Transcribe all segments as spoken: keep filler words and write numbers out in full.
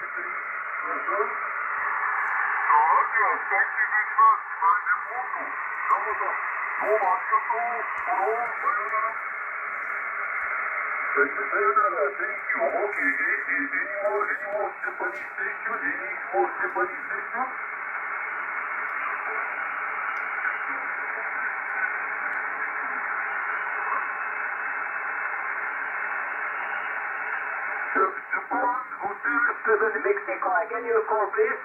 Mexico, again your call please.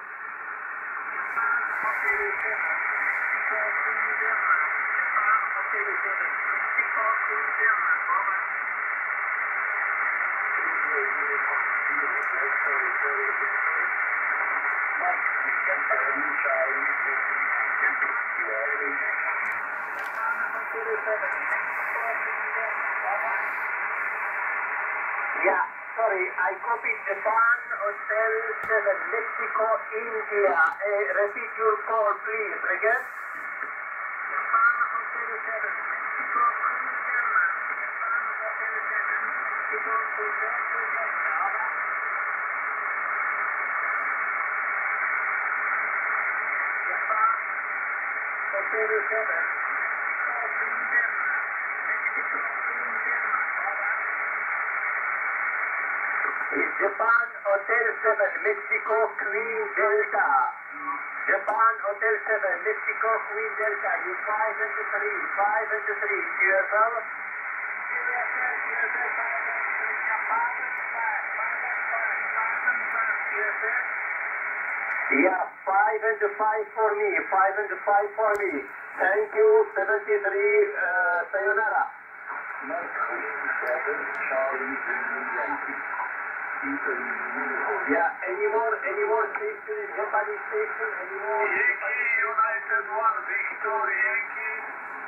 Yeah, sorry, I copied Japan Hotel seven, Mexico, India. Uh, repeat your call, please. Again? Japan Hotel seven, Mexico, India. Japan Hotel seven, Mexico, India. Japan Hotel seven, Mexico, India. Japan Hotel seven, Mexico, Queen Delta. Japan Hotel seven, Mexico, Queen Delta. You five and three, five and three. Q S L. Q S L, Q S L, five and three. Japan five, five and five, five and five. Q S L. Yeah, five and five for me, five and five for me. Thank you, seventy-three, uh, sayonara. seven, Charlie, Yankee. Yeah, any more, any more station, Japanese station, any more? Yankee, United one, Victor, Yankee.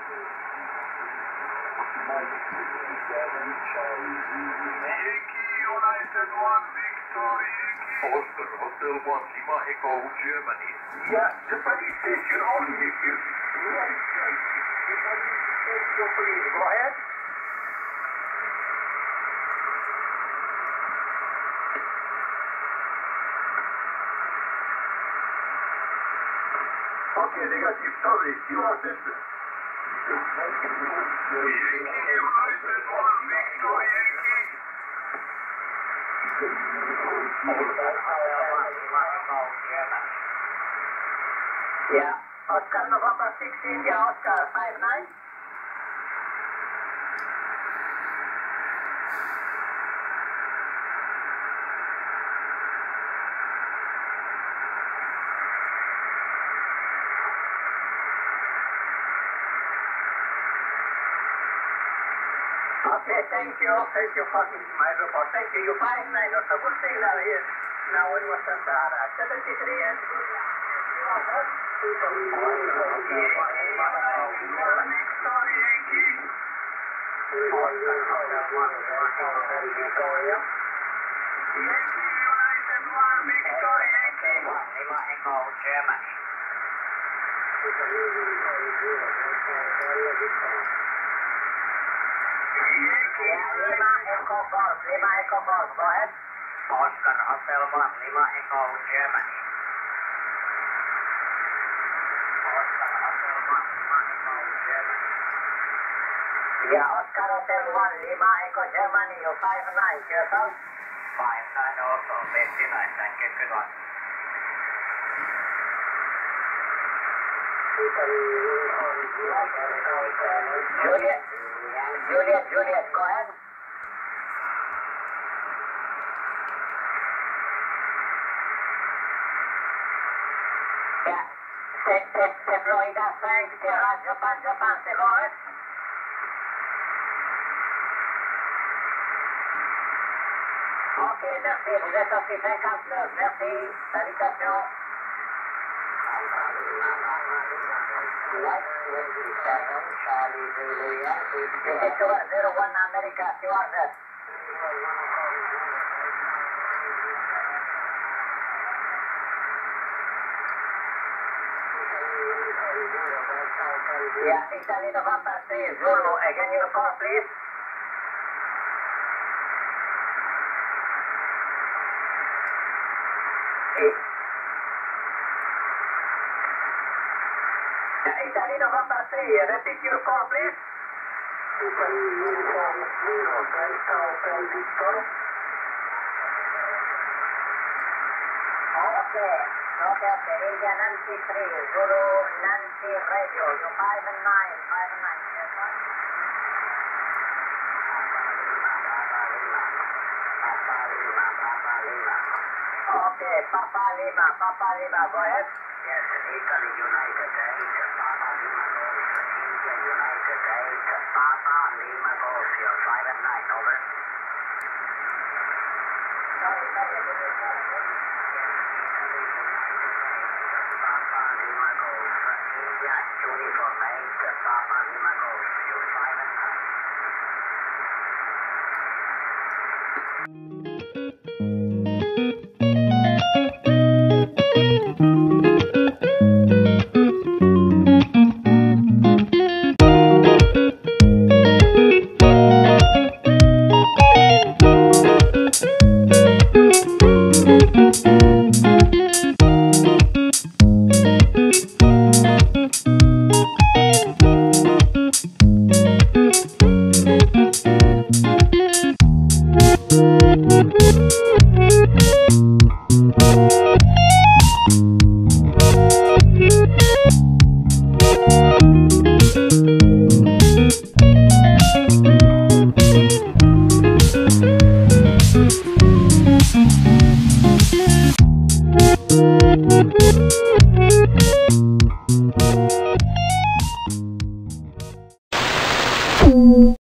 Yankee, United one, Victor, Yankee. Oscar, Hotel one, Lima Echo, Germany. Yeah, Japanese station only here. Yes, Japanese station, please, go ahead. Okay, negative, sorry, you are distant. Yankee, United one, Victor, Yankee. Yeah, Oscar November six, India, Oscar five nine. Okay, thank you, thank you for my report. Thank you. You five nine, that's a good signal here. Now in Western Sahara, seventy-three and Germany. Lima Echo Golf, Lima Echo Golf, go ahead. Oscar Hotel one, Lima Echo, Germany. Oscar Hotel one, Lima Echo, Germany. Yeah, Oscar Hotel one, Lima Echo, Germany, you five nine, yourself? five nine also, fifty-nine, thank you, good one. Juliet, Juliet, Juliet, go ahead. Yeah, se, se, se Florida, Frank, Sierra, Japan, Japan, se go ahead. Ok, merci, vous êtes aussi cinquante-neuf, merci, salutations. zero one America, Stewart. Yeah, Italy November three, Zulu, again your call please. Taxi. Italy November three, repeat your call, please. Italy Uniform zero, Delta Hotel Victor. Okay, okay, okay. India Nancy three, Zulu Nancy Radio, you five and nine, five and nine. Yes, sir. Papa Lima, Papa Lima. Okay, Papa Lima, Papa Lima, go ahead. Yes, Italy United eight, Papa Lima Golf, India United eight, Papa Lima Golf, you're five and nine, over. Sorry, sorry, I didn't hear you. Yes, Italy United eight, Papa Lima Golf, India Uniform eight, Papa Lima Golf, you're five and nine. Thank you.